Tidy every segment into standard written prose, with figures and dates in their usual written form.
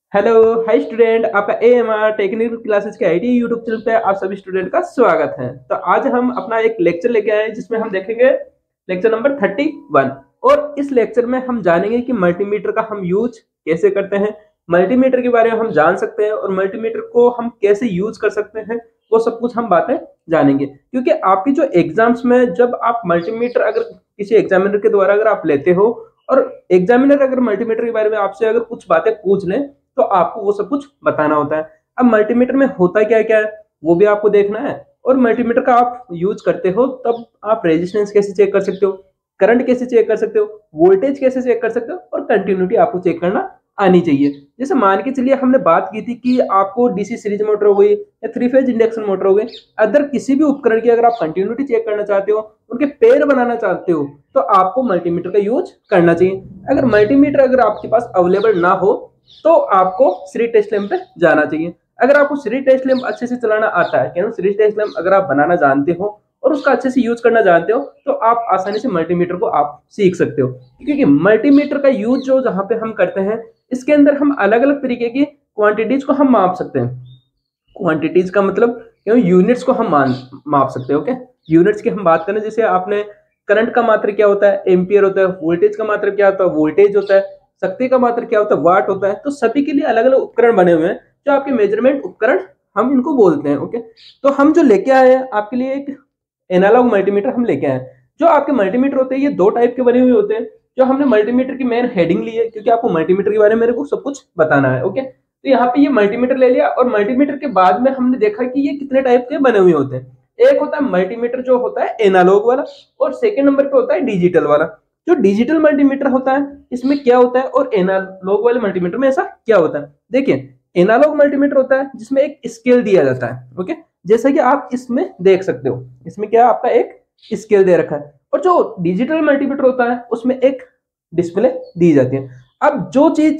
Hello. Hi student, आपका AMR technical classes के IT YouTube channel पे आप सभी स्टूडेंट का स्वागत है। तो आज हम अपना एक लेक्चर लेके आए हैं जिसमें हम देखेंगे लेक्चर नंबर 31 और इस लेक्चर में हम जानेंगे कि मल्टीमीटर का हम यूज कैसे करते हैं, मल्टीमीटर के बारे में हम जान सकते हैं और मल्टीमीटर को हम कैसे यूज कर सकते हैं, वो सब कुछ हम बातें जानेंगे। क्योंकि आपकी जो एग्जाम्स में जब आप मल्टीमीटर अगर किसी एग्जामिनर के द्वारा अगर आप लेते हो और एग्जामिनर अगर मल्टीमीटर के बारे में आपसे अगर कुछ बातें पूछ लें तो आपको वो सब कुछ बताना होता है। अब मल्टीमीटर में होता क्या क्या है वो भी आपको देखना है, और मल्टीमीटर का आप यूज करते हो तब आप रेजिस्टेंस कैसे चेक कर सकते हो, करंट कैसे चेक कर सकते हो, वोल्टेज कैसे चेक कर सकते हो, और कंटिन्यूटी आपको चेक करना आनी चाहिए। जैसे मान के चलिए हमने बात की थी कि आपको डीसी सीरीज मोटर हो गई या थ्री फेज इंडक्शन मोटर हो गई, अदर किसी भी उपकरण की अगर आप कंटिन्यूटी चेक करना चाहते हो, उनके पेयर बनाना चाहते हो, तो आपको मल्टीमीटर का यूज करना चाहिए। अगर मल्टीमीटर अगर आपके पास अवेलेबल ना हो तो आपको सीरीज टेस्ट लैंप पे जाना चाहिए। अगर आपको सीरीज टेस्ट लैंप अच्छे से चलाना आता है, क्योंकि सीरीज टेस्ट लैंप अगर आप बनाना जानते हो और उसका अच्छे से यूज करना जानते हो तो आप आसानी से मल्टीमीटर को आप सीख सकते हो। क्योंकि मल्टीमीटर का यूज जो जहां पे हम करते हैं, इसके अंदर हम अलग अलग तरीके की क्वांटिटीज को हम माप सकते हैं। क्वांटिटीज का मतलब यूनिट्स को हम माप सकते हैं। ओके, यूनिट्स की हम बात करें, जैसे आपने करंट का मात्रक क्या होता है, एम्पियर होता है, वोल्टेज का मात्रक क्या होता है, वोल्टेज होता है, शक्ति का मात्रक क्या होता है, वाट होता है। तो सभी के लिए अलग अलग उपकरण बने हुए हैं जो आपके मेजरमेंट उपकरण हम इनको बोलते हैं। ओके, तो हम जो लेके आए हैं आपके लिए एक एनालॉग मल्टीमीटर हम लेके आए हैं। जो आपके मल्टीमीटर होते हैं ये दो टाइप के बने हुए होते हैं। जो हमने मल्टीमीटर की मेन हेडिंग ली है क्योंकि आपको मल्टीमीटर के बारे में मेरे को सब कुछ बताना है। ओके, तो यहाँ पे ये मल्टीमीटर ले लिया और मल्टीमीटर के बाद में हमने देखा कि ये कितने टाइप के बने हुए होते हैं। एक होता है मल्टीमीटर जो होता है एनालॉग वाला, और सेकंड नंबर पे होता है डिजिटल वाला। जो डिजिटल मल्टीमीटर होता है इसमें क्या होता है और एनालॉग वाले मल्टीमीटर में ऐसा क्या होता है। देखिए, एनालॉग मल्टीमीटर होता है जिसमें एक स्केल दिया जाता है। ओके, जैसा कि आप इसमें देख सकते हो, इसमें क्या आपका एक स्केल दे रखा है। और जो डिजिटल मल्टीमीटर होता है उसमें एक डिस्प्ले दी जाती है। अब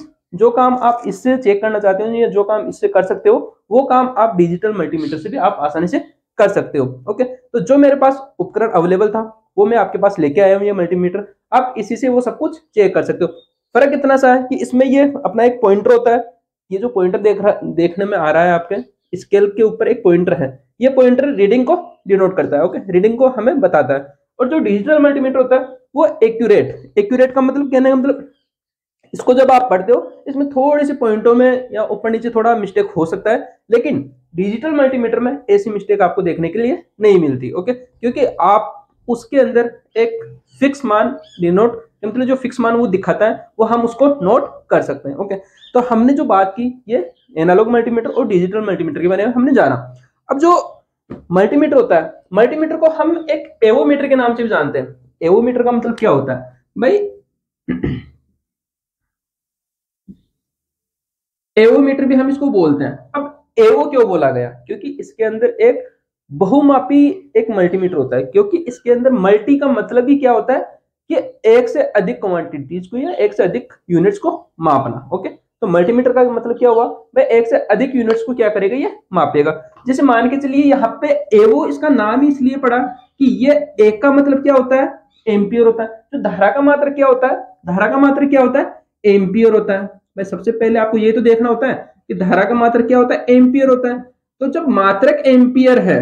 जो काम आप इससे चेक करना चाहते हो या जो काम इससे कर सकते हो, वो काम आप डिजिटल मल्टीमीटर से भी आप आसानी से कर सकते हो। ओके, तो जो मेरे पास उपकरण अवेलेबल था वो मैं आपके पास लेके आया हूँ, ये मल्टीमीटर। आप इसी से वो सब कुछ चेक कर सकते हो। फर्क इतना सा है कि इसमें ये अपना एक पॉइंटर होता है। ये जो पॉइंटर देखने में आ रहा है आपके स्केल के ऊपर एक पॉइंटर है, ये पॉइंटर रीडिंग को डिनोट करता है। ओके, रीडिंग को हमें बताता है। और जो डिजिटल मल्टीमीटर होता है वो एक्यूरेट का मतलब कहने का मतलब, इसको जब आप पढ़ते हो इसमें थोड़े से पॉइंटों में या ऊपर नीचे थोड़ा मिस्टेक हो सकता है, लेकिन डिजिटल मल्टीमीटर में ऐसी मिस्टेक आपको देखने के लिए नहीं मिलती। ओके, क्योंकि आप उसके अंदर एक फिक्स मान डिनोट, मतलब जो फिक्स मान वो दिखाता है वो हम उसको नोट कर सकते हैं। ओके, तो हमने जो बात की ये एनालॉग मल्टीमीटर और डिजिटल मल्टीमीटर के बारे में हमने जाना। अब जो मल्टीमीटर होता है, मल्टीमीटर को हम एक एवोमीटर के नाम से भी जानते हैं। एवोमीटर का मतलब क्या होता है भाई? एवोमीटर भी हम इसको बोलते हैं। अब एवो क्यों बोला गया? क्योंकि इसके अंदर एक बहुमापी एक मल्टीमीटर होता है। क्योंकि इसके अंदर मल्टी का मतलब ही क्या होता है कि एक से अधिक क्वांटिटीज को या एक से अधिक यूनिट्स को मापना। ओके, तो मल्टीमीटर का मतलब क्या हुआ भाई? एक से अधिक यूनिट्स को क्या करेगा? ये मापेगा। जैसे मान के चलिए यहाँ पे एवो इसका नाम ही इसलिए पड़ा कि ये एक का मतलब क्या होता है? एम्पियर होता है। तो धारा का मात्रक क्या होता है? धारा का मात्रक क्या होता है? एम्पियर होता है। भाई सबसे पहले आपको ये तो देखना होता है कि धारा का मात्रक क्या होता है? एम्पियर होता है। तो जब मात्रक एम्पियर है,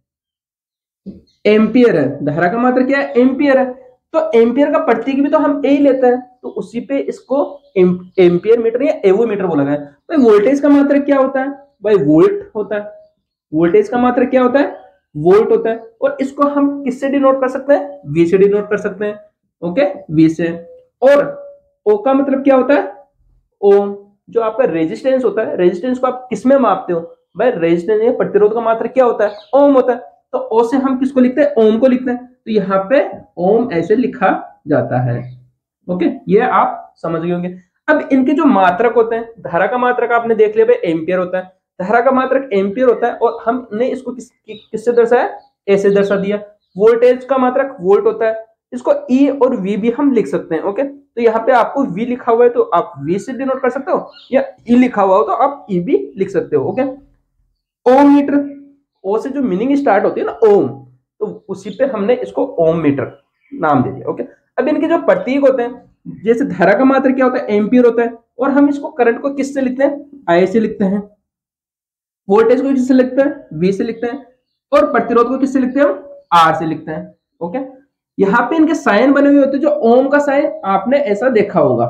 धारा का मात्रक क्या है? एम्पियर है। तो एम्पियर का प्रतीक भी तो हम ए ही लेते हैं, तो उसी पे इसको एम्पियर मीटर या एवोमीटर बोला गया है। भाई वोल्टेज का मात्रक क्या होता है? भाई वोल्ट होता है। वोल्टेज का मात्रक क्या होता है? वोल्ट होता है। और इसको हम किससे डिनोट कर सकते हैं? वी से डिनोट कर सकते हैं। ओके, वी से। और ओ का मतलब क्या होता है? ओम। जो आपका रेजिस्टेंस होता है, रेजिस्टेंस को आप किसमें मापते हो? भाई रेजिस्टेंस या प्रतिरोध का मात्रक क्या होता है? ओम होता है। तो ओ से हम किसको लिखते हैं? ओम को लिखते हैं। तो यहाँ पे ओम ऐसे लिखा जाता है। ओके, ये आप समझ गए होंगे। अब इनके जो मात्रक होते हैं, धारा का मात्रक आपने देख लिया भाई एम्पियर होता है। धारा का मात्रक एम्पियर होता है और हमने इसको किससे दर्शाया? ऐसे दर्शा दिया। वोल्टेज का मात्रक वोल्ट होता है। इसको ई और वी भी हम लिख सकते हैं। ओके, तो यहाँ पे आपको वी लिखा हुआ है तो आप वी से डिनोट कर सकते हो, या ई लिखा हुआ हो तो आप ई भी लिख सकते हो। ओके, ओम मीटर, ओ से जो मीनिंग स्टार्ट होती है ना ओम, तो उसी पे हमने इसको ओम मीटर नाम दे दिया। ओके, अब इनके जो प्रतीक होते हैं, जैसे धारा का मात्रा क्या होता है, एम्पियर होता है, और हम इसको करंट को किससे लिखते हैं, आई से लिखते हैं। वोल्टेज को किससे लिखते हैं, वी से लिखते हैं, और प्रतिरोध को किससे लिखते हैं, हम आर से लिखते हैं। ओके, यहाँ पे इनके साइन बने हुए होते हैं, जो ओम का साइन आपने ऐसा देखा होगा,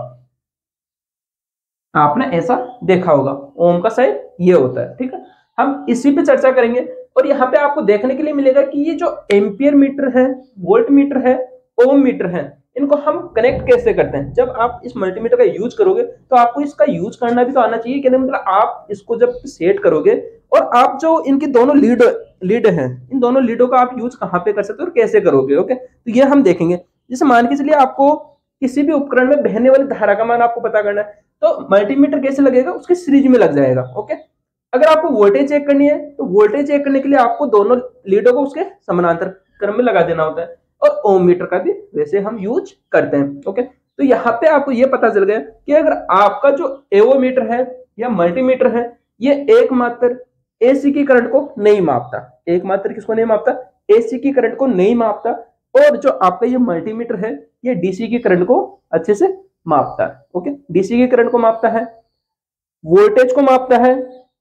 आपने ऐसा देखा होगा, ओम का साइन ये होता है। ठीक है, हम इसी पे चर्चा करेंगे। और यहाँ पे आपको देखने के लिए मिलेगा कि ये जो एम्पियर मीटर है, वोल्ट मीटर है, ओम मीटर है, इनको हम कनेक्ट कैसे करते हैं। जब आप इस मल्टीमीटर का यूज करोगे तो आपको इसका यूज करना भी तो आना चाहिए, कि मतलब आप इसको जब सेट करोगे, और आप जो इनके दोनों लीड हैं, इन दोनों लीडों का आप यूज कहाँ पे कर सकते हो और कैसे करोगे। ओके, तो ये हम देखेंगे। जैसे मान के चलिए आपको किसी भी उपकरण में बहने वाली धारा का मान आपको पता करना है, तो मल्टीमीटर कैसे लगेगा, उसके सीरीज में लग जाएगा। ओके, अगर आपको वोल्टेज चेक करनी है तो वोल्टेज चेक करने के लिए आपको दोनों लीडों को उसके समानांतर क्रम में लगा देना होता है, और ओम मीटर का भी वैसे हम यूज करते हैं। ओके, तो यहाँ पे आपको ये पता चल गया कि अगर आपका जो एवोमीटर है या मल्टीमीटर है, ये एकमात्र एसी की करंट को नहीं मापता, एकमात्र किसको नहीं मापता, एसी की करंट को नहीं मापता, और जो आपका ये मल्टीमीटर है ये डीसी की करंट को अच्छे से मापता है। ओके, डीसी की करंट को मापता है, वोल्टेज को मापता है,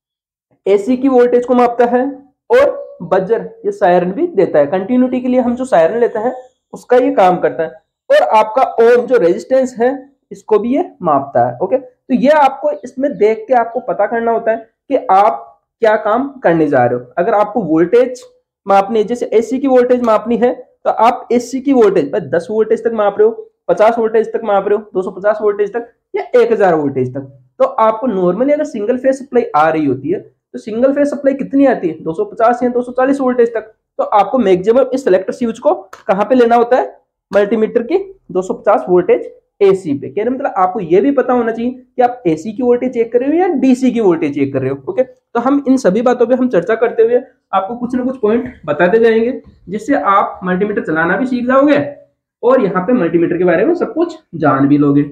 एसी की वोल्टेज को मापता है, और बजर ये सायरन भी देता है। कंटिन्यूटी के लिए हम जो सायरन लेते हैं उसका ये काम करता है, और आपका ओम जो रेजिस्टेंस है इसको भी ये मापता है। ओके, तो ये आपको इसमें देख के आपको पता करना होता है कि आप क्या काम करने जा रहे हो। अगर आपको वोल्टेज मापनी है, जैसे एसी की वोल्टेज मापनी है, तो आप एसी की वोल्टेज 10 वोल्टेज तक माप रहे हो, 50 वोल्टेज तक माप रहे हो, 250 वोल्टेज तक, या 1000 वोल्टेज तक, तो आपको नॉर्मली अगर सिंगल फेज सप्लाई आ रही होती है तो सिंगल फेज सप्लाई कितनी आती है, 250 या 240 वोल्टेज तक। तो आपको मैक्सिमम इस सेलेक्टर स्विच को कहां पे लेना होता है, मल्टीमीटर की 250 वोल्टेज एसी पे। कहने मतलब आपको यह भी पता होना चाहिए कि आप एसी की वोल्टेज चेक कर रहे हो या डीसी की वोल्टेज चेक कर रहे हो। ओके, तो हम इन सभी बातों पे हम चर्चा करते हुए आपको कुछ ना कुछ पॉइंट बताते जाएंगे, जिससे आप मल्टीमीटर चलाना भी सीख जाओगे और यहाँ पे मल्टीमीटर के बारे में सब कुछ जान भी लोगे।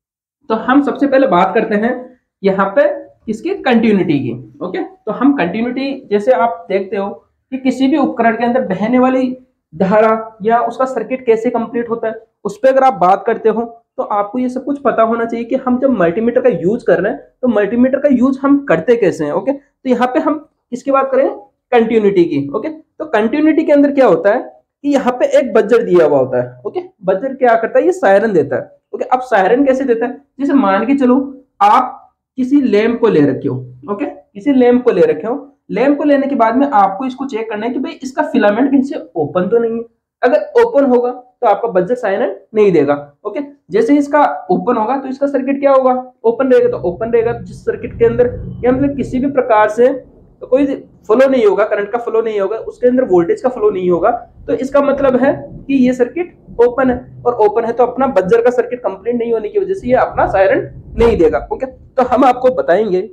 तो हम सबसे पहले बात करते हैं यहाँ पे इसकी कंटिन्यूटी की। ओके, तो हम कंटिन्यूटी, जैसे आप देखते हो कि किसी भी उपकरण के अंदर बहने वाली धारा या उसका सर्किट कैसे कंप्लीट होता है, उस पर अगर आप बात करते हो तो आपको ये सब कुछ पता होना चाहिए कि हम जब मल्टीमीटर का यूज कर रहे हैं तो मल्टीमीटर का यूज हम करते कैसे हैं। ओके, तो यहाँ पे हम किसकी बात करें, कंटिन्यूटी की। ओके, तो कंटिन्यूटी के अंदर क्या होता है कि यहाँ पे एक बजर दिया हुआ होता है। ओके, बजर क्या करता है, ये सायरन देता है। ओके, अब सायरन कैसे देता है, जैसे मान के चलो आप किसी लैंप को ले रखे हो। ओके, किसी लैंप को ले रखे हो, लैंप को लेने के बाद में आपको इसको चेक करना है कि भाई इसका फिलामेंट कहीं से ओपन तो नहीं है। अगर ओपन होगा तो आपका बजर सायरन नहीं देगा। ओके, जैसे इसका ओपन होगा तो इसका सर्किट क्या होगा, ओपन रहेगा। तो ओपन रहेगा जिस सर्किट के अंदर या मतलब किसी भी प्रकार से तो कोई फ्लो नहीं होगा, करंट का फ्लो नहीं होगा, उसके अंदर वोल्टेज का फ्लो नहीं होगा, तो इसका मतलब है कि ये सर्किट ओपन है। और ओपन है तो अपना बजर का सर्किट कंप्लीट नहीं होने की वजह से ये अपना सायरन नहीं देगा। ओके, तो हम आपको बताएंगे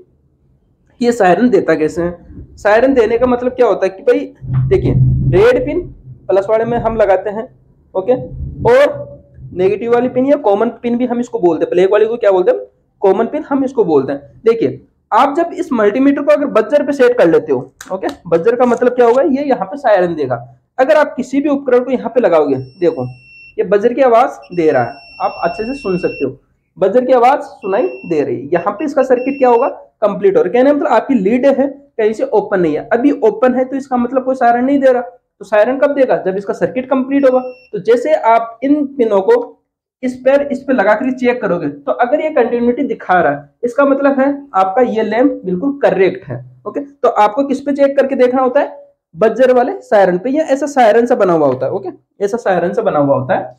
कि ये सायरन देता कैसे है। सायरन देने का मतलब क्या होता है कि भाई देखिए, रेड पिन प्लस वाले में हम लगाते हैं। ओके, और नेगेटिव वाली पिन या कॉमन पिन भी हम इसको बोलते हैं, ब्लैक वाली को क्या बोलते हैं, कॉमन पिन हम इसको बोलते हैं। देखिए, आप जब इस मल्टीमीटर को अगर बजर पे सेट कर लेते हो, ओके, बजर का मतलब क्या होगा, ये यहाँ पे सायरन देगा। अगर आप किसी भी उपकरण को यहाँ पे लगाओगे, देखो ये बजर की आवाज दे रहा है, आप अच्छे से सुन सकते हो, बजर की आवाज सुनाई दे रही है। यहाँ पे इसका सर्किट क्या होगा, कंप्लीट हो रहा है। कहने मतलब आपकी लीड है कहीं से ओपन नहीं है, अभी ओपन है तो इसका मतलब कोई सायरन नहीं दे रहा। तो सायरन कब देगा, जब इसका सर्किट कंप्लीट होगा। तो जैसे आप इन पिनों को इस पे लगाकर चेक करोगे तो अगर ये कंटिन्यूटी दिखा रहा है, इसका मतलब है आपका ये लैंप बिल्कुल करेक्ट है। ओके, तो आपको किस पे चेक करके देखना होता है, बजर वाले सायरन पे, या ऐसा सायरन से बना हुआ होता है। ओके, ऐसा सायरन से बना हुआ होता है,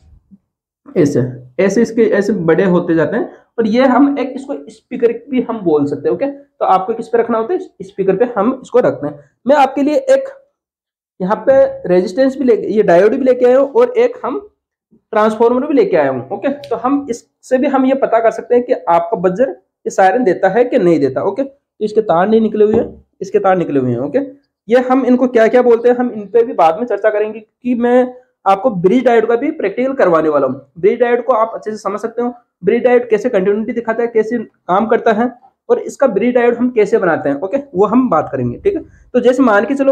ऐसे ऐसे इसके ऐसे बड़े होते जाते हैं। और ये हम एक इसको स्पीकर भी हम बोल सकते हैं। ओके, तो आपको किस पे रखना होता है, स्पीकर पे हम इसको रखते हैं। मैं आपके लिए एक यहाँ पे रेजिस्टेंस भी लेके, ये डायोड भी लेके आया हूँ, और एक हम ट्रांसफॉर्मर भी लेके आया हूँ। ओके, तो हम इससे भी हम ये पता कर सकते हैं कि आपका बजर ये सायरन देता है कि नहीं देता। ओके, तो इसके तार नहीं निकले हुए हैं, इसके तार निकले हुए हैं। ओके, ये हम इनको क्या क्या बोलते हैं, हम इन पे भी बाद में चर्चा करेंगे, कि मैं आपको ब्रिज डायोड का भी प्रैक्टिकल करवाने वाला हूँ। ब्रिज डायोड को आप अच्छे से समझ सकते हो, ब्रिज डायोड कैसे कंटिन्यूटी दिखाता है, कैसे काम करता है, और इसका ब्रिज डायोड हम कैसे बनाते हैं। ओके, वो हम बात करेंगे। ठीक है, तो जैसे मान के चलो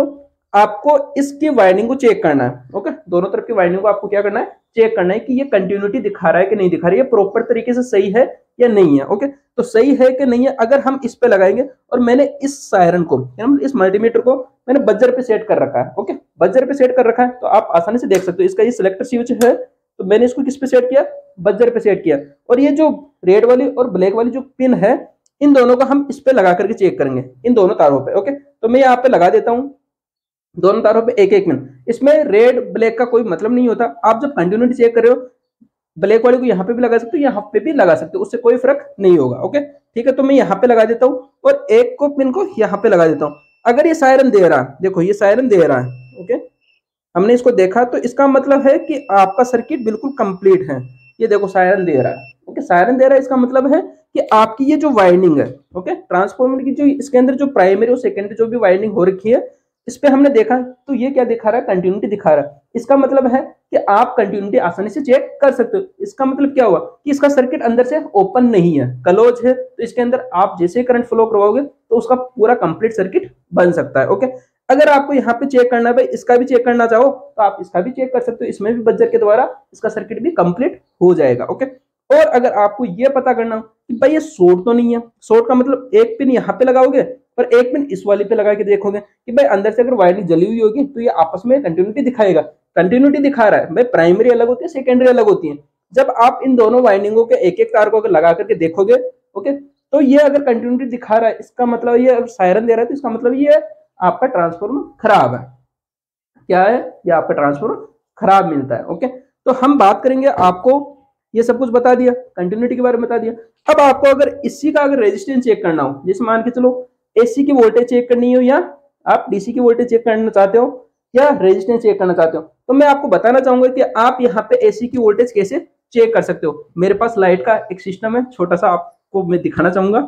आपको इसकी वाइंडिंग को चेक करना है। ओके, दोनों तरफ की वाइंडिंग को आपको क्या करना है, चेक करना है कि ये कंटिन्यूटी दिखा रहा है कि नहीं दिखा रही है, प्रॉपर तरीके से सही है या नहीं है। ओके, तो सही है कि नहीं है, अगर हम इस पे लगाएंगे और मैंने इस सायरन को, इस मल्टीमीटर को मैंने बजर पे सेट कर रखा है। ओके, बजर पे सेट कर रखा है, तो आप आसानी से देख सकते हो इसका ये सिलेक्टर स्विच है, तो मैंने इसको किस पे सेट किया, बजर पे सेट किया। और ये जो रेड वाली और ब्लैक वाली जो पिन है, इन दोनों को हम इस पे लगा करके चेक करेंगे, इन दोनों तारों पे। ओके, तो मैं यहाँ पे लगा देता हूँ दोनों तारों पे एक एक पिन। इसमें रेड ब्लैक का कोई मतलब नहीं होता, आप जब कंटिन्यूटी चेक कर रहे हो ब्लैक वाले को यहाँ पे भी लगा सकते हो, यहाँ पे भी लगा सकते हो, उससे कोई फर्क नहीं होगा। ओके, ठीक है, तो मैं यहाँ पे लगा देता हूँ और एक को पिन को यहाँ पे लगा देता हूँ। अगर ये सायरन दे रहा है, देखो ये सायरन दे रहा है। ओके, हमने इसको देखा, तो इसका मतलब है कि आपका सर्किट बिल्कुल कंप्लीट है। ये देखो सायरन दे रहा है। ओके, सायरन दे रहा है, इसका मतलब है कि आपकी ये जो वाइंडिंग है, ओके, ट्रांसफार्मर की जो इसके अंदर जो प्राइमरी और सेकेंडरी जो भी वाइंडिंग हो रखी है, इस पे हमने देखा तो ये क्या दिखा रहा है, कंटिन्यूटी दिखा रहा है। इसका मतलब है कि आप कंटिन्यूटी आसानी से चेक कर सकते हो। इसका मतलब क्या हुआ कि इसका सर्किट अंदर से ओपन नहीं है, क्लोज है, तो इसके अंदर आप जैसे करंट फ्लो करवाओगे तो उसका पूरा कंप्लीट सर्किट बन सकता है। ओके, अगर आपको यहाँ पे चेक करना है भाई, इसका भी चेक करना चाहो तो आप इसका भी चेक कर सकते हो, इसमें भी बजर के द्वारा इसका सर्किट भी कंप्लीट हो जाएगा। ओके, और अगर आपको ये पता करना हो कि भाई ये शॉर्ट तो नहीं है, शॉर्ट का मतलब एक पिन यहाँ पे लगाओगे और एक पिन इस वाली पे लगा के देखोगे कि भाई अंदर से अगर वायरिंग जली हुई होगी तो ये आपस में कंटिन्यूटी दिखाएगा। कंटिन्यूटी दिखा रहा है भाई, प्राइमरी अलग होती है, सेकेंडरी अलग होती है। जब आप इन दोनों वाइंडिंगों के एक एक तार को अगर लगा करके देखोगे, ओके, तो ये अगर कंटिन्यूटी दिखा रहा है, इसका मतलब ये अगर सायरन दे रहा है, तो इसका मतलब ये आपका ट्रांसफॉर्मर खराब है। क्या है, ये आपका ट्रांसफॉर्मर खराब मिलता है। ओके, तो हम बात करेंगे, आपको ये सब कुछ बता दिया, कंटिन्यूटी के बारे में बता दिया। अब आपको अगर इसी का अगर रेजिस्टेंस चेक करना हो, जैसे मान के चलो एसी की वोल्टेज चेक करनी हो, या आप डीसी की वोल्टेज चेक करना चाहते हो, या रेजिस्टेंस चेक करना चाहते हो, तो मैं आपको बताना चाहूंगा कि आप यहाँ पे एसी की वोल्टेज कैसे चेक कर सकते हो। मेरे पास लाइट का एक सिस्टम है छोटा सा, आपको मैं दिखाना चाहूंगा।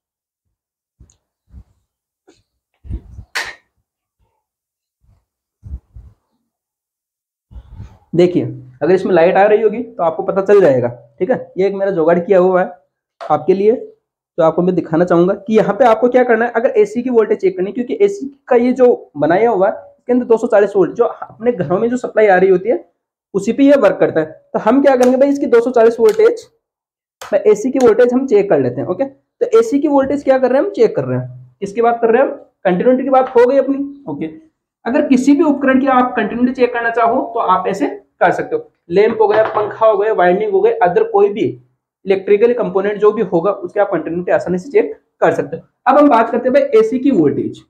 देखिए, अगर इसमें लाइट आ रही होगी तो आपको पता चल जाएगा। ठीक है, ये एक मेरा जुगाड़ किया हुआ है आपके लिए, तो आपको मैं दिखाना चाहूंगा कि यहाँ पे आपको क्या करना है। अगर एसी की वोल्टेज चेक करनी है, क्योंकि एसी का ये जो बनाया हुआ है इसके अंदर 240 वोल्ट जो अपने घरों में जो सप्लाई आ रही होती है उसी पे ये वर्क करता है। तो हम क्या करेंगे भाई, इसकी 240 वोल्टेज एसी की वोल्टेज हम चेक कर लेते हैं। ओके, तो एसी की वोल्टेज क्या कर रहे हैं, हम चेक कर रहे हैं, किसकी बात कर रहे हैं हम, कंटिन्यूटी की बात हो गई अपनी। ओके, अगर किसी भी उपकरण की आप कंटिन्यूटी चेक करना चाहो तो आप ऐसे कर सकते हो। लैंप हो गया, पंखा हो गया, वाइंडिंग हो गई, अदर कोई भी इलेक्ट्रिकल कंपोनेंट जो भी होगा उसके आप कंटिन्यूटी आसानी से चेक कर सकते हो। अब हम बात करते हैं भाई एसी की वोल्टेज।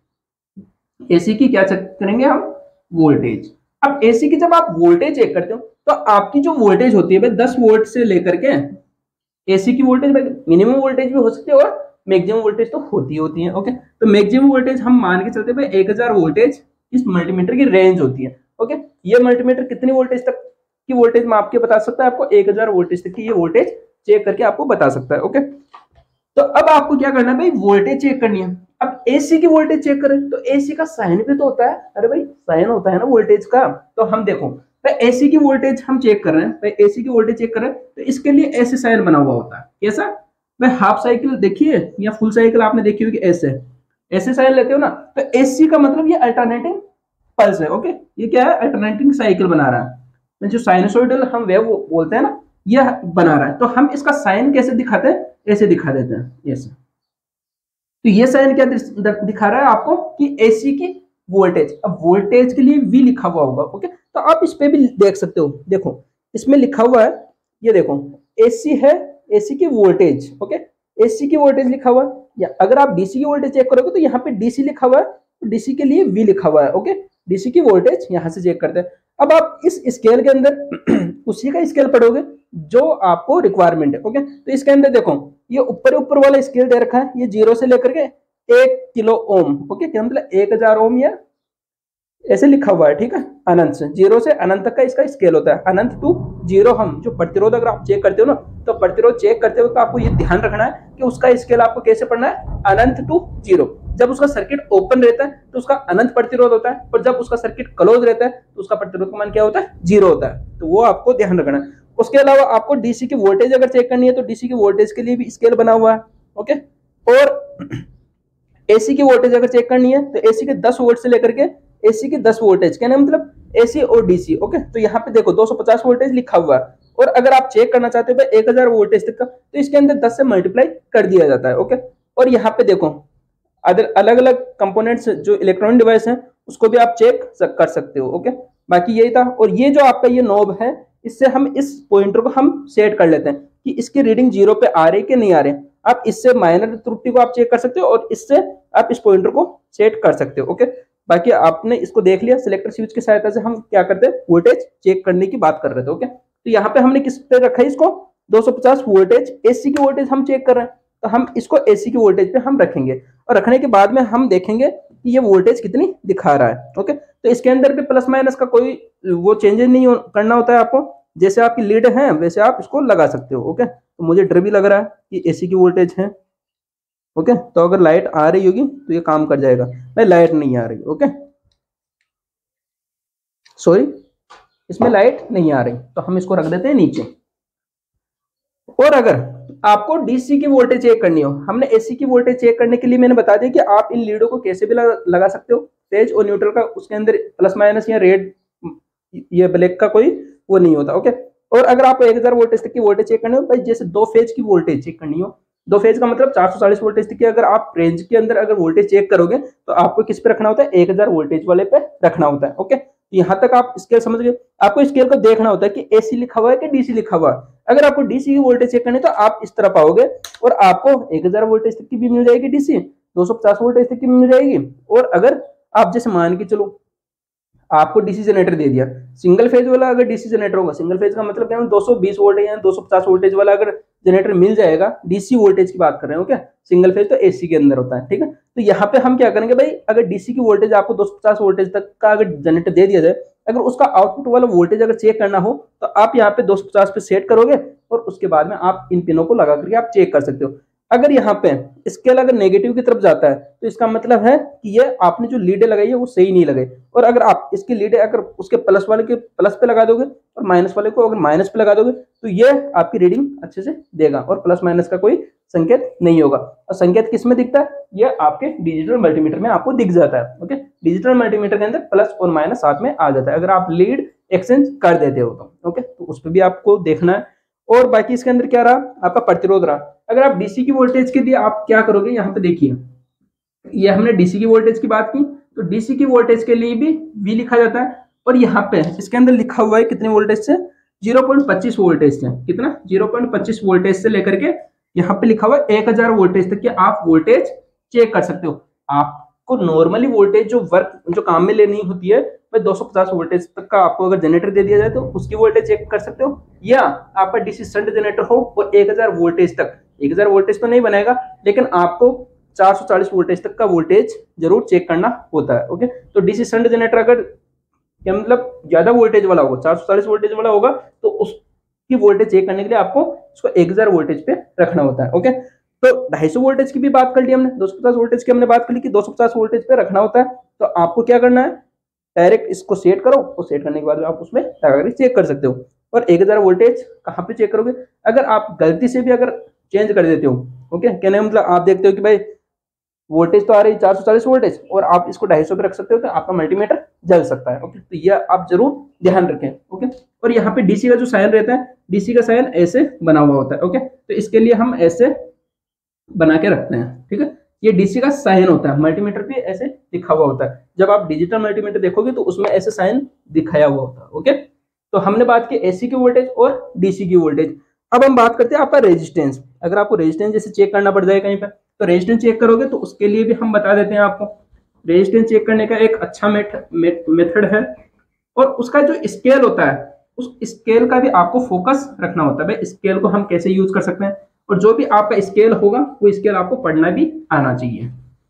एसी की क्या चेक करेंगे हम, वोल्टेज। अब एसी की जब आप वोल्टेज चेक करते हो तो आपकी जो वोल्टेज होती है भाई 10 वोल्ट से लेकर के, एसी की वोल्टेज भाई मिनिमम वोल्टेज भी हो सकती है और मैक्सिमम वोल्टेज तो होती है। ओके, तो मैक्सिमम वोल्टेज हम मान के चलते भाई 1000 वोल्टेज इस मल्टीमीटर की रेंज होती है। ओके, ये मल्टीमीटर कितनी वोल्टेज तक की वोल्टेज माप के बता सकता है आपको, 1000 वोल्टेज तक की ये वोल्टेज चेक करके आपको बता सकता है। ओके, तो अब आपको क्या करना है भाई, वोल्टेज चेक करनी है। अब एसी की वोल्टेज चेक करें तो एसी का साइन भी तो होता है, अरे भाई साइन होता है ना वोल्टेज का। तो हम देखो भाई एसी की वोल्टेज हम चेक कर रहे हैं, भाई एसी की वोल्टेज चेक कर रहे हैं तो इसके लिए ऐसे साइन बना हुआ होता है। कैसा भाई, हाफ साइकिल देखिए या फुल साइकिल आपने देखी होगी, ऐसे ऐसे साइन लेते हो ना, तो एसी का मतलब ये अल्टरनेटिंग पल्स है। ओके, ये क्या है, अल्टरनेटिंग साइकिल बना रहा है, जो साइनसोइडल हम वेव बोलते हैं ना, ये बना रहा है। तो हम इसका साइन कैसे दिखाते हैं, ऐसे दिखा देते हैं ऐसे। तो ये साइन क्या दिखा रहा है आपको कि एसी की वोल्टेज। अब वोल्टेज के लिए वी लिखा हुआ होगा। ओके, तो आप इस पे भी देख सकते हो, देखो इसमें लिखा हुआ है, ये देखो एसी है, एसी की वोल्टेज। ओके, एसी की वोल्टेज लिखा हुआ है, या अगर आप डीसी की वोल्टेज चेक करोगे तो यहाँ पे डीसी लिखा हुआ है, तो डीसी के लिए वी लिखा हुआ है। ओके, डीसी की वोल्टेज यहाँ से चेक करते हैं। अब आप इस स्केल के अंदर उसी का स्केल पढ़ोगे जो आपको रिक्वायरमेंट है। ओके, तो इसके अंदर देखो ये ऊपर वाला स्केल दे रखा है, ये 0 से लेकर के 1 किलो ओम। ओके, क्या मतलब 1000 ओम, या ऐसे लिखा हुआ है। ठीक है, अनंत से 0 से अनंत तक का इसका स्केल होता है, अनंत टू 0। हम जो प्रतिरोध अगर आप चेक करते हो ना, तो प्रतिरोध चेक करते हो तो आपको ये ध्यान रखना है कि उसका स्केल आपको कैसे पढ़ना है, अनंत टू 0। जब उसका सर्किट ओपन रहता है तो उसका अनंत प्रतिरोध होता है, और जब उसका सर्किट क्लोज रहता है तो उसका प्रतिरोध का मान क्या होता है, 0 होता है। तो वो आपको ध्यान रखना है। उसके अलावा आपको डीसी की वोल्टेज अगर चेक करनी है तो डीसी की वोल्टेज के लिए भी स्केल बना हुआ है। ओके, और एसी की वोल्टेज अगर चेक करनी है तो एसी के 10 वोल्ट से लेकर के एसी की 10 वोल्टेज, कहने का मतलब एसी और डीसी। ओके, तो यहाँ पे देखो 250 वोल्टेज लिखा हुआ है, और अगर आप चेक करना चाहते हो भाई 1000 वोल्टेज तक का, तो इसके अंदर 10 से मल्टीप्लाई कर दिया जाता है। ओके, और यहाँ पे देखो अलग अलग कंपोनेंट्स जो इलेक्ट्रॉनिक डिवाइस हैं उसको भी आप चेक कर सकते हो। ओके, बाकी यही था। और ये जो आपका ये नॉब है, इससे हम इस पॉइंटर को हम सेट कर लेते हैं कि इसकी रीडिंग 0 पे आ रही है कि नहीं आ रही है। आप इससे माइनर त्रुटि को आप चेक कर सकते हो, और इससे आप इस पॉइंटर को सेट कर सकते हो। ओके, बाकी आपने इसको देख लिया, सिलेक्टर स्विच की सहायता से हम क्या करते हैं, वोल्टेज चेक करने की बात कर रहे थे। ओके, तो यहाँ पे हमने किस पे रखा है इसको, 250 वोल्टेज, एसी की वोल्टेज हम चेक कर रहे हैं, तो हम इसको एसी की वोल्टेज पे हम रखेंगे, और रखने के बाद में हम देखेंगे कि ये वोल्टेज कितनी दिखा रहा है। ओके, तो इसके अंदर भी प्लस माइनस का कोई वो चेंजेस नहीं करना होता है आपको, जैसे आपकी लीड है वैसे आप इसको लगा सकते हो। ओके, तो मुझे डर भी लग रहा है कि एसी की वोल्टेज है। ओके, तो अगर लाइट आ रही होगी तो ये काम कर जाएगा, भाई लाइट नहीं आ रही। ओके, सॉरी, इसमें लाइट नहीं आ रही, तो हम इसको रख देते हैं नीचे। और अगर आपको डीसी की वोल्टेज चेक करनी हो, हमने एसी की वोल्टेज चेक करने के लिए मैंने बता दिया कि आप इन लीडों को कैसे भी लगा सकते हो, फेज और न्यूट्रल का उसके अंदर प्लस माइनस या रेड या ब्लैक का कोई वो नहीं होता। ओके, और अगर आपको 1000 वोल्टेज तक की वोल्टेज चेक करनी हो, भाई जैसे 2 फेज की वोल्टेज चेक करनी हो, 2 फेज का मतलब 440 वोल्टेज तक की अगर आप रेंज के अंदर अगर वोल्टेज चेक करोगे, तो आपको किस पे रखना होता है, 1000 वोल्टेज वाले पे रखना होता है। ओके, यहाँ तक आप स्केल समझ गए। आपको स्केल को देखना होता है कि एसी लिखा हुआ है कि डीसी लिखा हुआ है। अगर आपको डीसी की वोल्टेज चेक करनी है तो आप इस तरह पाओगे, और आपको 1000 वोल्टेज तक की भी मिल जाएगी डीसी, 250 वोल्टेज तक की मिल जाएगी। और अगर आप जैसे मान के चलो आपको डीसी जनरेटर दे दिया, सिंगल फेज वाला अगर डीसी जनरेटर होगा, सिंगल फेज का मतलब क्या है, 220 वोल्ट या 250 वोल्टेज वाला अगर जनरेटर मिल जाएगा, डीसी वोल्टेज की बात कर रहे हो क्या, सिंगल फेज तो एसी के अंदर होता है। ठीक है, तो यहाँ पे हम क्या करेंगे भाई, अगर डीसी की वोल्टेज आपको 250 वोल्टेज तक का अगर जनरेटर दे दिया जाए, अगर उसका आउटपुट वाला वोल्टेज अगर चेक करना हो, तो आप यहाँ पे 250 पे सेट करोगे, और उसके बाद में आप इन पिनों को लगा करके आप चेक कर सकते हो। अगर यहाँ पे स्केल अगर नेगेटिव की तरफ जाता है, तो इसका मतलब है कि ये आपने जो लीडें लगाई है वो सही नहीं लगाई, और अगर आप इसकी लीडें अगर उसके प्लस वाले के प्लस पे लगा दोगे और माइनस वाले को अगर माइनस पे लगा दोगे, तो ये आपकी रीडिंग अच्छे से देगा, और प्लस माइनस का कोई संकेत नहीं होगा। और संकेत किस में दिखता है, ये आपके डिजिटल मल्टीमीटर में आपको दिख जाता है। ओके, डिजिटल मल्टीमीटर के अंदर प्लस और माइनस साथ में आ जाता है, अगर आप लीड एक्सचेंज कर देते हो तो। ओके, तो उस पर भी आपको देखना है। और बाकी इसके अंदर क्या रहा, आपका प्रतिरोध रहा। अगर आप डीसी की वोल्टेज के लिए आप क्या करोगे, यहाँ पे देखिए, ये हमने डीसी की वोल्टेज की बात की, तो डीसी की वोल्टेज के लिए भी V लिखा जाता है, और यहाँ पे इसके अंदर लिखा हुआ है कितने वोल्टेज से, 0.25 वोल्टेज से, कितना 0.25 वोल्टेज से लेकर के यहाँ पे लिखा हुआ है 1000 वोल्टेज तक की आप वोल्टेज चेक कर सकते हो। आपको नॉर्मली वोल्टेज जो वर्क जो काम में लेनी होती है, भाई 250 वोल्टेज तक का आपको अगर जनरेटर दे दिया जाए तो उसकी वोल्टेज चेक कर सकते हो, या आपका डीसी शंट जनरेटर हो और 1000 वोल्टेज तक, 1000 वोल्टेज तो नहीं बनाएगा, लेकिन आपको 440 वोल्टेज तक का वोल्टेज जरूर चेक करना होता है। ओके, तो डीसी शंट जनरेटर अगर क्या मतलब ज्यादा वोल्टेज वाला होगा, 440 वोल्टेज वाला होगा, तो उसकी वोल्टेज चेक करने के लिए आपको उसको 1000 वोल्टेज पे रखना होता है। ओके, तो 250 वोल्टेज की भी बात कर ली हमने, 250 वोल्टेज की हमने बात कर ली कि 250 वोल्टेज पे रखना होता है। तो आपको क्या करना है, डायरेक्ट इसको सेट करो, और सेट करने के बाद आप उसमें लगा के चेक कर सकते हो। और 1000 वोल्टेज कहाँ पे चेक करोगे, अगर आप गलती से भी अगर चेंज कर देते हो, ओके, कहने का मतलब आप देखते हो कि भाई वोल्टेज तो आ रही है 440 वोल्टेज, और आप इसको 250 पे रख सकते हो, तो आपका मल्टीमीटर जल सकता है। ओके, तो यह आप जरूर ध्यान रखें। ओके, और यहाँ पे डीसी का जो साइन रहता है, डीसी का साइन ऐसे बना हुआ होता है। ओके, तो इसके लिए हम ऐसे बना के रखते हैं। ठीक है, ये डीसी का साइन होता है, मल्टीमीटर पे ऐसे लिखा हुआ होता है। जब आप डिजिटल मल्टीमीटर देखोगे तो उसमें ऐसे साइन दिखाया हुआ होता है। ओके, तो हमने बात की एसी की वोल्टेज और डीसी की वोल्टेज। अब हम बात करते हैं आपका रेजिस्टेंस। अगर आपको रेजिस्टेंस जैसे चेक करना पड़ जाए कहीं पर, तो रेजिस्टेंस चेक करोगे तो उसके लिए भी हम बता देते हैं आपको। रेजिस्टेंस चेक करने का एक अच्छा मेथड है, और उसका जो स्केल होता है, उस स्केल का भी आपको फोकस रखना होता है। भाई स्केल को हम कैसे यूज कर सकते हैं, और जो भी आपका स्केल होगा वो स्केल आपको पढ़ना भी आना चाहिए।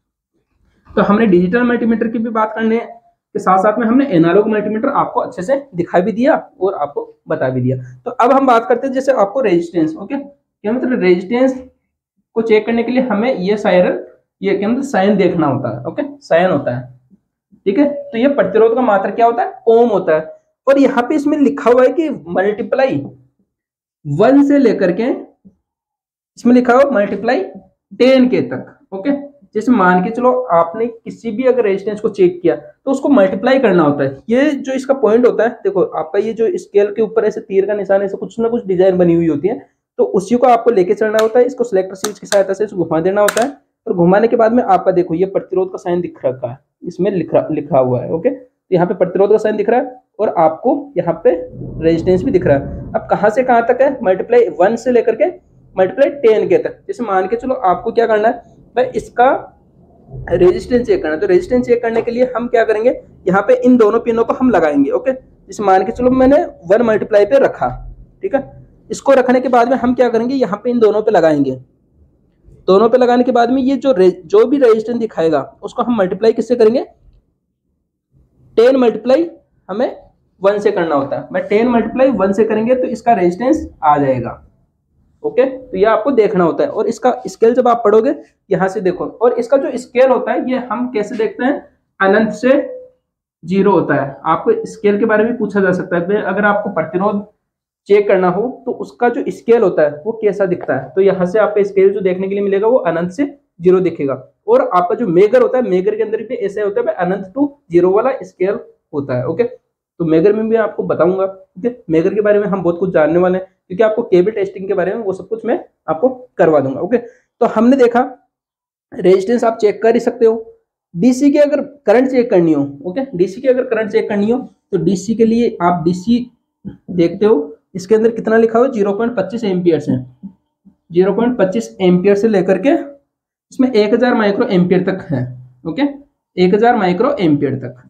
तो हमने डिजिटल मल्टीमीटर की भी बात करने के साथ साथ में हमने एनालॉग मल्टीमीटर आपको अच्छे से दिखा भी दिया और आपको बता भी दिया। तो अब हम बात करते हैं जैसे आपको रेजिस्टेंस। ओके, क्या मतलब रेजिस्टेंस को चेक करने के लिए हमें ये क्या मतलब साइन देखना होता है। ओके, साइन होता है। ठीक है, तो ये प्रतिरोध का मात्रा क्या होता है, ओम होता है। और यहाँ पे इसमें लिखा हुआ है कि मल्टीप्लाई 1 से लेकर के, इसमें लिखा हुआ मल्टीप्लाई 10 के तक। ओके, जैसे मान के चलो आपने किसी भी अगर रेजिस्टेंस को चेक किया तो उसको मल्टीप्लाई करना होता है। ये जो इसका पॉइंट होता है, देखो आपका ये जो स्केल के ऊपर ऐसे तीर का निशान ऐसे कुछ ना कुछ डिजाइन बनी हुई होती है, तो उसी को आपको लेके चलना होता है। इसको सिलेक्टर स्विच की सहायता से घुमा देना होता है, और घुमाने के बाद में आपका देखो ये प्रतिरोध का साइन दिख रखा है, इसमें लिखा हुआ है। ओके, तो यहाँ पे प्रतिरोध का साइन दिख रहा है और आपको यहाँ पे रेजिस्टेंस भी दिख रहा है। अब कहाँ से कहाँ तक है, मल्टीप्लाई 1 से लेकर के मल्टीप्लाई 10 के तक। जैसे मान के चलो आपको क्या करना है भाई, इसका रेजिस्टेंस चेक करना है, तो रेजिस्टेंस चेक करने के लिए हम क्या करेंगे, यहाँ पे इन दोनों पिनों को हम लगाएंगे। ओके, जैसे मान के चलो मैंने 1 मल्टीप्लाई पे रखा, ठीक है, इसको रखने के बाद में हम क्या करेंगे, यहाँ पे इन दोनों पे लगाएंगे। दोनों पे लगाने के बाद में ये जो भी रेजिस्टेंस दिखाएगा उसको हम मल्टीप्लाई किससे करेंगे, 10 मल्टीप्लाई हमें 1 से करना होता है। मैं 10 मल्टीप्लाई 1 से करेंगे तो इसका रेजिस्टेंस आ जाएगा। ओके, तो ये आपको देखना होता है। और इसका स्केल जब आप पढ़ोगे यहां से देखो, और इसका जो स्केल होता है ये हम कैसे देखते हैं, अनंत से 0 होता है। आपको स्केल के बारे में पूछा जा सकता है, अगर आपको प्रतिरोध चेक करना हो तो उसका जो स्केल होता है वो कैसा दिखता है, तो यहाँ से आपका स्केल जो देखने के लिए मिलेगा वो अनंत से 0 दिखेगा। और आपका जो मेगर होता है, मेगर के अंदर भी ऐसे होता है अनंत टू 0 वाला स्केल होता है। ओके, तो मेगर में भी आपको बताऊंगा। ठीक है, मेगर के बारे में हम बहुत कुछ जानने वाले हैं, क्योंकि आपको केबल टेस्टिंग के बारे में वो सब कुछ मैं आपको करवा दूंगा। ओके, तो हमने देखा रेजिस्टेंस आप चेक कर ही सकते हो। डीसी की अगर करंट चेक करनी हो, ओके, डीसी की अगर करंट चेक करनी हो तो डीसी के लिए आप डीसी देखते हो, इसके अंदर कितना लिखा हुआ है, 0.25 एम्पियर से 0.25 एम्पियर से लेकर के इसमें 1000 माइक्रो एम्पियर तक है। ओके, 1000 माइक्रो एम्पियर तक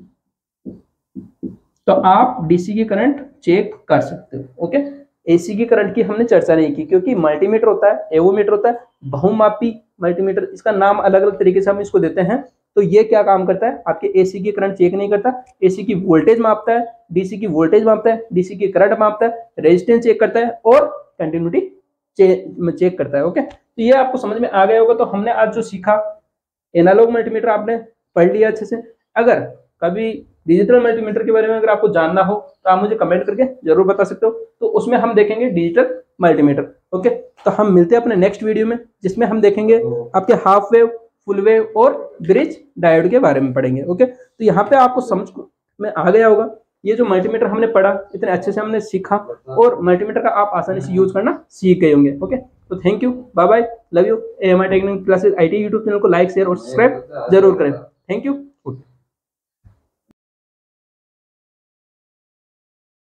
तो आप डीसी की करंट चेक कर सकते हो। ओके, एसी की करंट की हमने चर्चा नहीं की, क्योंकि मल्टीमीटर होता है, एवोमीटर होता है, बहुमापी मल्टीमीटर, इसका नाम अलग अलग तरीके से हम इसको देते हैं। तो ये क्या काम करता है, आपके एसी की करंट चेक नहीं करता, एसी की वोल्टेज मापता है, डीसी की वोल्टेज मापता है, डीसी की करंट मापता है, रेजिस्टेंस चेक करता है और कंटिन्यूटी चेक करता है। ओके, तो ये आपको समझ में आ गया होगा। तो हमने आज जो सीखा, एनालॉग मल्टीमीटर आपने पढ़ लिया अच्छे से। अगर कभी डिजिटल मल्टीमीटर के बारे में अगर आपको जानना हो तो आप मुझे कमेंट करके जरूर बता सकते हो, तो उसमें हम देखेंगे डिजिटल मल्टीमीटर। ओके, तो हम मिलते हैं अपने नेक्स्ट वीडियो में, जिसमें हम देखेंगे आपके हाफ वेव, फुल वेव और ब्रिज डायोड के बारे में पढ़ेंगे। ओके, तो यहाँ पे आपको समझ में आ गया होगा, ये जो मल्टीमीटर हमने पढ़ा इतने अच्छे से हमने सीखा, और मल्टीमीटर का आप आसानी से यूज करना सीख गए होंगे। ओके, तो thank you, bye bye, love you. AMI technical classes IT YouTube channel को लाइक, शेयर और सब्सक्राइब जरूर करें। Thank you.